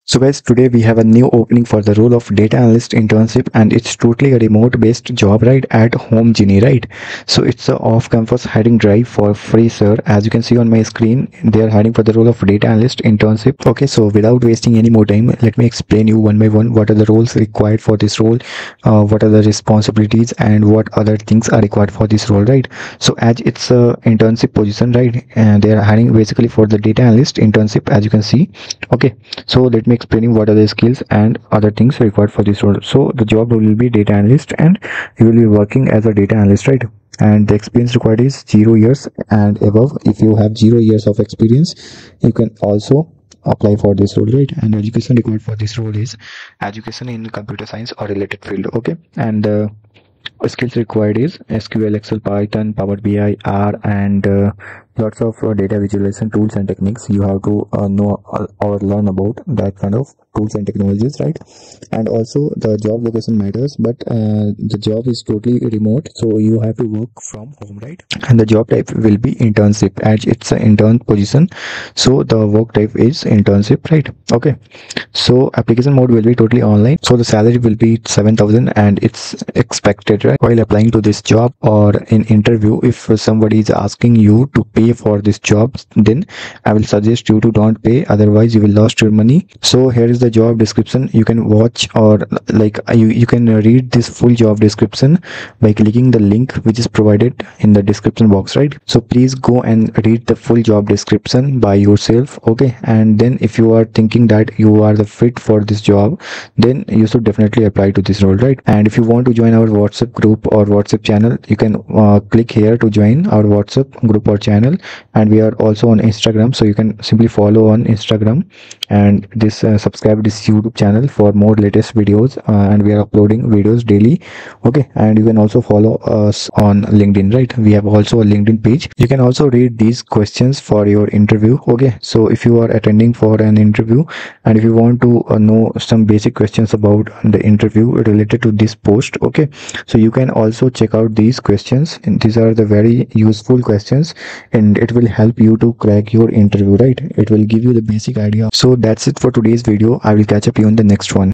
So guys, today we have a new opening for the role of data analyst internship, and it's totally a remote based job, right, at home Genie, right? So it's a off campus hiring drive for free, sir. As you can see on my screen, they are hiring for the role of data analyst internship. Okay, so without wasting any more time, let me explain you one by one what are the roles required for this role, what are the responsibilities, and what other things are required for this role, right? So as it's a internship position, right, and they are hiring basically for the data analyst internship, as you can see. Okay, so let me explaining what are the skills and other things required for this role. So the job role will be data analyst, and you will be working as a data analyst, right? And the experience required is 0 years and above. If you have 0 years of experience, you can also apply for this role, right? And education required for this role is education in computer science or related field. Okay, and skills required is SQL, Excel, Python, Power BI, R, and lots of data visualization tools and techniques. You have to know or learn about that kind of tools and technologies, right? And also the job location matters, but the job is totally remote, so you have to work from home, right? And the job type will be internship, as it's an intern position, so the work type is internship, right? Okay, so application mode will be totally online. So the salary will be 7,000 and it's expected, right? While applying to this job or in interview, if somebody is asking you to pay for this job, then I will suggest you to don't pay, otherwise you will lost your money. So here is the job description. You can watch, or like you can read this full job description by clicking the link which is provided in the description box, right? So please go and read the full job description by yourself. Okay, and then if you are thinking that you are the fit for this job, then you should definitely apply to this role, right? And if you want to join our WhatsApp group or WhatsApp channel, you can click here to join our WhatsApp group or channel. And we are also on Instagram, so you can simply follow on Instagram and this subscribe this YouTube channel for more latest videos, and we are uploading videos daily. Okay, and you can also follow us on LinkedIn, right? We have also a LinkedIn page. You can also read these questions for your interview. Okay, so if you are attending for an interview and if you want to know some basic questions about the interview related to this post, okay, so you can also check out these questions, and these are the very useful questions, and it will help you to crack your interview, right? It will give you the basic idea. So that's it for today's video. I will catch up you on the next one.